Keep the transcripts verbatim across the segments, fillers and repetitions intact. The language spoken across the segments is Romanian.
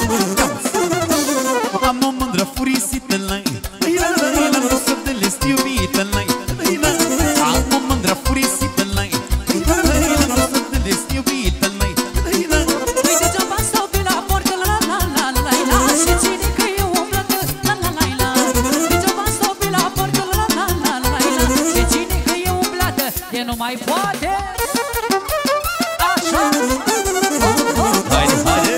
Am o mândră furisită la la rusă de lest iubită la am o mândră furisită la la rusă de lest iubită la Păi degeaba stau pe la portă, la la la la la și ține că e umblătă, la la la la degeaba stau pe la portă, la la la la la și ține că e umblată, de nu mai poate. Așa. Haide, haide.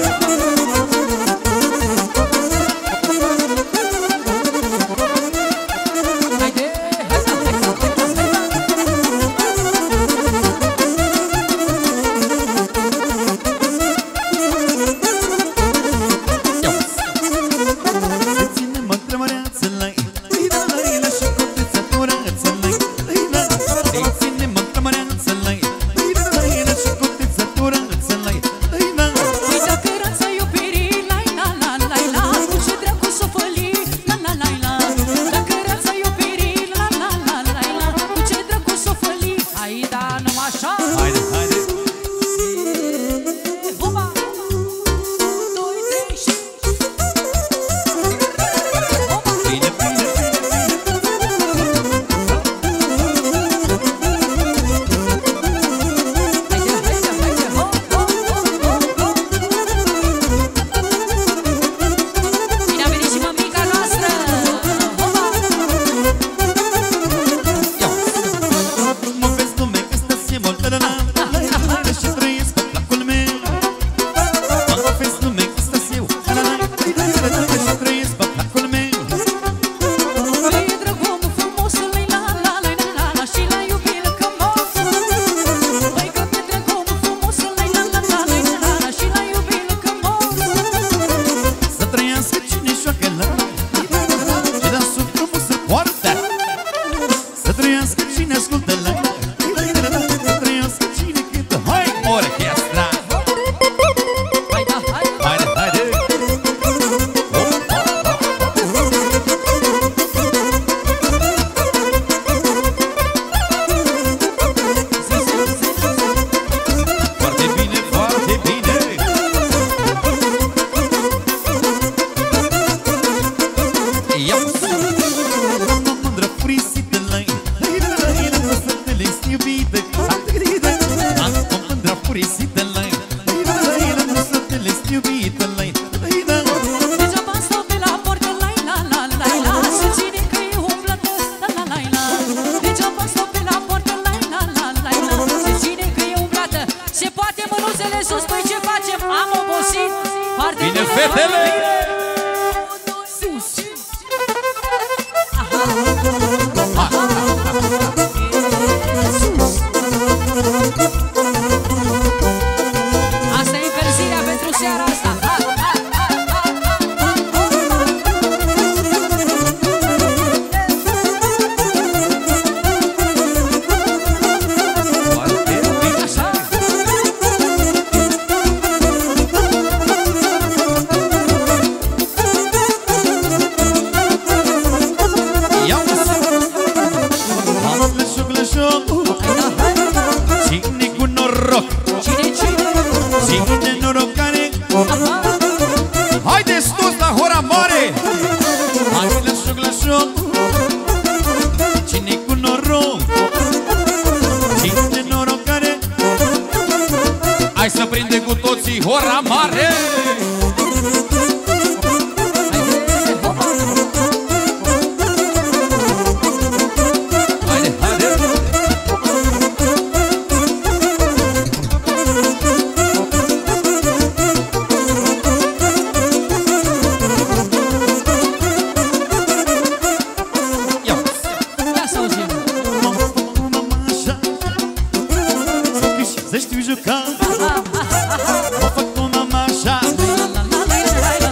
Să știu juca, mă fac cu mama așa.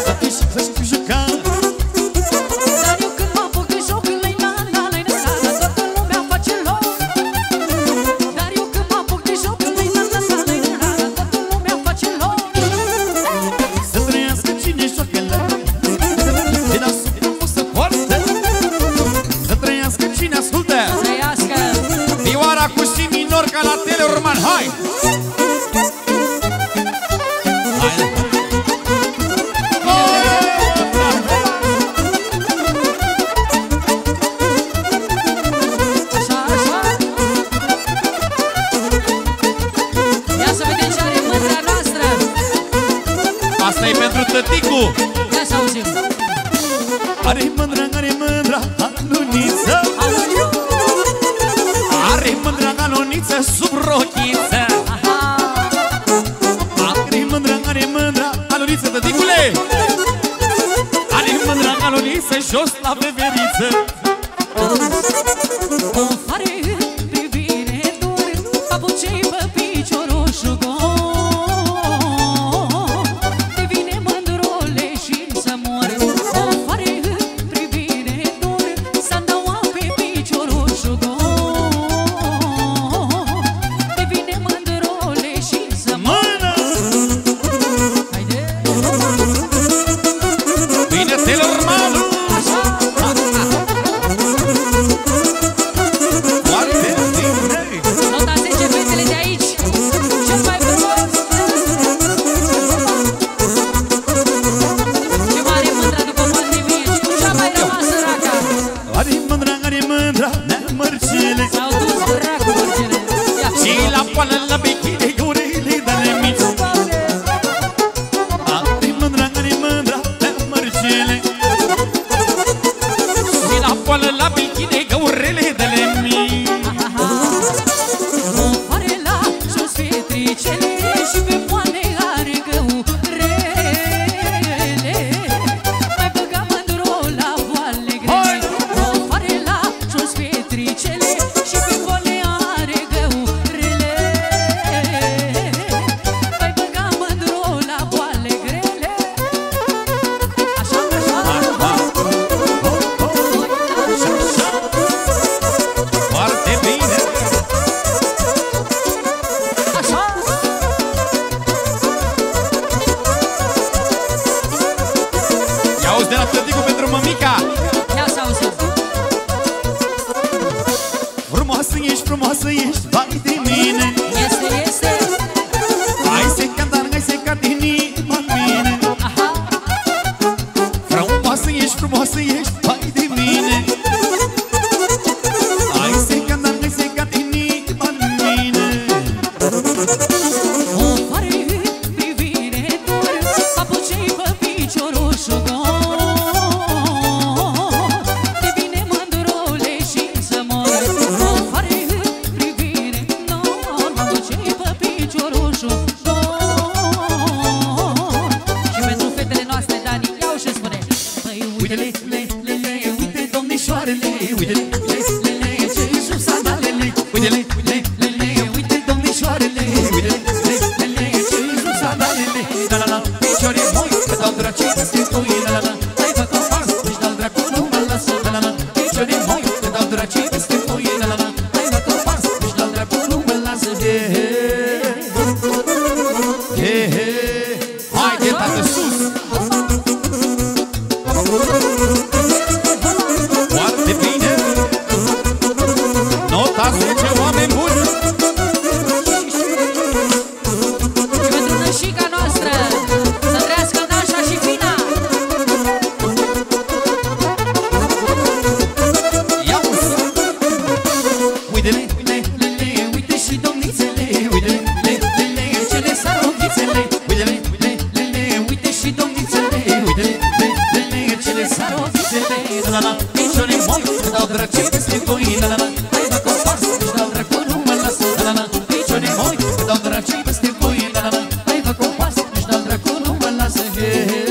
Asta-i pentru tăticu. Ia să auzim. Are mândra, are mândra aluniță, are mândra aluniță sub rochiță. Are mândra, are mândra aluniță, tăticule. Are mândra aluniță jos la veveriță. O fare privire dor, papucei pe picior roșu gol. Devine mândrole și-n să mor. O fare privire dor, s-andaua pe picior roșu gol. Devine mândrole și-n să mor. Haide! Bine, Taylor Malu! Nota zece, fetele de aici, cel mai frumos. Ce mare mândra după multe mici, cum și-a mai rămas săraca. Are mândra, are mândra neamărcele, S-au dus dracu mărcele. și la poală la bechile urele de-ale mici. Are mândra, are mândra neamărcele, și la poală la bechile urele de-ale mici. O fare la jos fetricele și pe poane are găurele. Mai băga mândro la voale grele. O fare la jos fetricele și pe poane are găurele. Mai băga mândro la voale grele. Așa, așa, Foarte bine! așa. Ia-uzi de la tăticu pentru mămica. Ia să auzim. Frumoasă ești, frumoasă ești, vai de mine. Este, este. Hai să cantar, hai să cant inima în mine. Aha. Frumoasă ești, frumoasă ești, vai de mine. Hai să cantar, hai să cant inima în mine. O fare privire dor, papucei pe picior roșu gol. Devine mândrole și-n să mor. O fare privire dor, papucei pe picior roșu gol. Și pentru fetele noastre, Dani, iau și spune. Păi uite-le, le, le, le, uite domnișoarele, uite-le, le, le, le, ce sub sandalele, Uite-le, le, le, le, uite domnișoarele, uite-le, le, le, le, ce sub sandalele. la la la, picioare moi, că dau dracii de stângui, la la la. Hai fă compas, Își dau dracu, nu mă lasă, la la la. Picioare moi, că dau dracii de stângui, la la la. hai fă compas. Își dau dracu, nu mă lasă, he he, he he. Haide, tată, sus! Foarte bine! Nota zece, oameni buni! Și pentru nășica noastră, să trăiască nașa și fina. Ia-uzi! Uite-le, le, le, le, uite și domnițele, uite-le, le, le, le, cele sarochițele, uite-le, le, le, le, uite și domnițele, uite-le, le, le, le, cele sarochițele, la la la, picioare moi, că dau dracii peste voi, la la la, hai mă compars, își dau dracu, nu mă lasă, la la la, picioare moi, că dau dracii peste voi, la la la, hai mă compars, își dau dracu, nu mă lasă, he he.